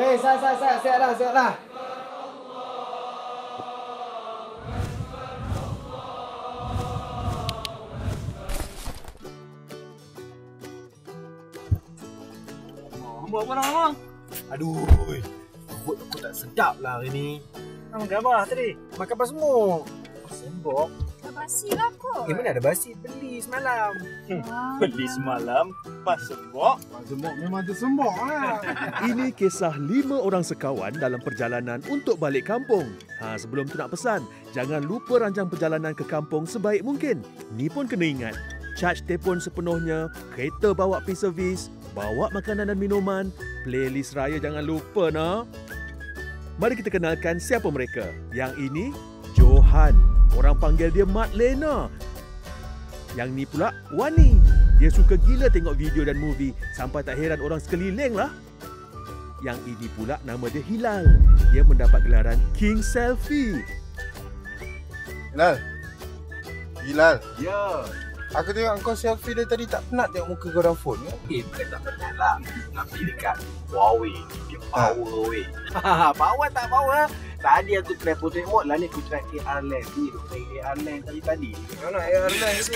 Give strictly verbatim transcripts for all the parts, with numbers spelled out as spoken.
Eh, saya, saya, saya, siap dah, siap dah. Buat apa nak abang? Aduh, perut aku tak sedap lah hari ni. Nak makan apa tadi? Makan apa semua? Sembok. Dah basi lah kot. Eh, mana ada basi? Beli semalam. Ah. Beli semalam, pas sembok. Sembok memang tersembok lah. Ini kisah lima orang sekawan dalam perjalanan untuk balik kampung. Ha, sebelum tu nak pesan, jangan lupa rancang perjalanan ke kampung sebaik mungkin. Ni pun kena ingat, charge telefon sepenuhnya, kereta bawa pergi servis, bawa makanan dan minuman, playlist raya jangan lupa nah. Mari kita kenalkan siapa mereka. Yang ini, Johan. Orang panggil dia Mat Lena. Yang ni pula, Wani. Dia suka gila tengok video dan movie sampai tak heran orang sekeliling lah. Yang ini pula nama dia Hilal. Dia mendapat gelaran King Selfie. Hilal. Hilal. Ya. Aku tengok kau selfie dari tadi tak penat tengok muka kau dalam phone ke? Eh, bukan tak penat lah. Tapi dekat Huawei ni, dia power weh. Power tak power. Tadi aku try portrait mode lah ni, aku try A R lens ni. Aku try A R lens tadi-tadi. Mana A R lens tu?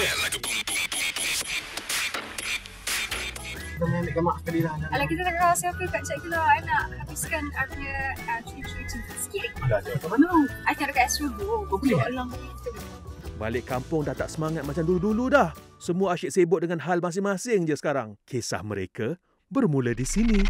Kita main ambil gambar sekali lah. Alah, kita nak kalau selfie kat chat kita, I nak habiskan I punya uh, cuci-cuci sikit. Ada, ada. Kat mana tu? I nak dekat Astro Go. Kau boleh? Alang. Balik kampung dah tak semangat macam dulu-dulu dah. Semua asyik sibuk dengan hal masing-masing je sekarang. Kisah mereka bermula di sini.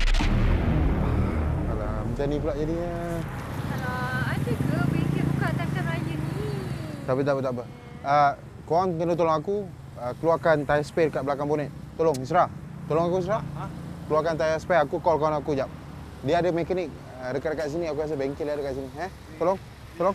Alah, macam ni pula jadinya. Alah, ada ke bengkel buka time-time raya ni? Tak apa, tak apa, tak apa. Uh, korang kena tolong aku uh, keluarkan tyre spare kat belakang bonet. Tolong, Isra. Tolong aku, Isra. Ha? Keluarkan tyre spare. Aku call kawan aku jap. Dia ada mekanik uh, dekat-dekat sini. Aku rasa bengkel dia ada dekat sini. Eh? Tolong, tolong.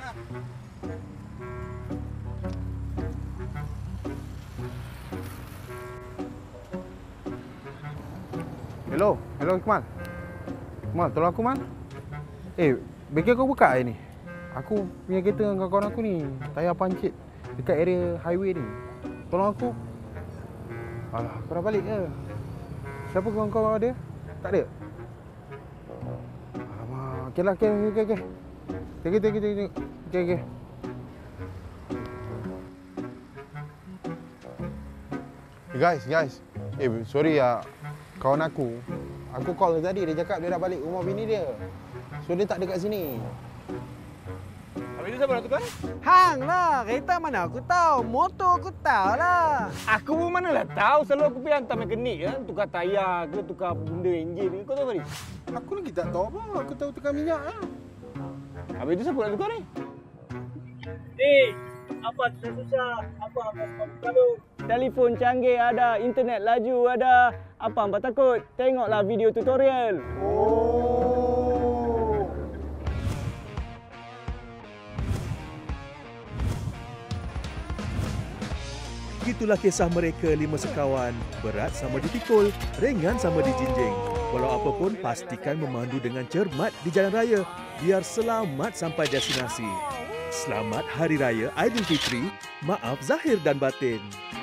Hello, hello Ikmal. Ikmal, tolong aku, Man. Eh, bengkel kau buka hari ni? Aku punya kereta dengan kawan aku ni, tayar pancit dekat area highway ni. Tolong aku. Alah, kau dah balik ke? Siapa kawan kau ada? Tak ada? Alamak, okeylah, okey, okey, okey. Okey, okey, okey, okey. Okey, okey. Hey guys, guys. Eh, sorry ya. Kawan aku, aku call dia tadi, dia cakap dia dah balik rumah bini dia. So dia tak dekat sini. Habis tu siapa nak tukar? Hang lah, kereta mana aku tahu, motor aku tahu lah. Aku pun manalah tahu, selalu aku pergi hantar mekanik kan, tukar tayar ke, tukar benda enjin ke. Kau tahu tadi? Aku lagi tak tahu apa, aku tahu tukar minyak lah. Habis tu siapa nak tukar ni? Eh, apa susah-susah? Apa apa kalau telefon canggih ada, internet laju ada, apa hangpa takut? Tengoklah video tutorial. Oh. Itulah kisah mereka lima sekawan. Berat sama dipikul, ringan sama dijinjing. Walau apapun, pastikan memandu dengan cermat di jalan raya biar selamat sampai destinasi. Selamat Hari Raya Aidilfitri. Maaf zahir dan batin.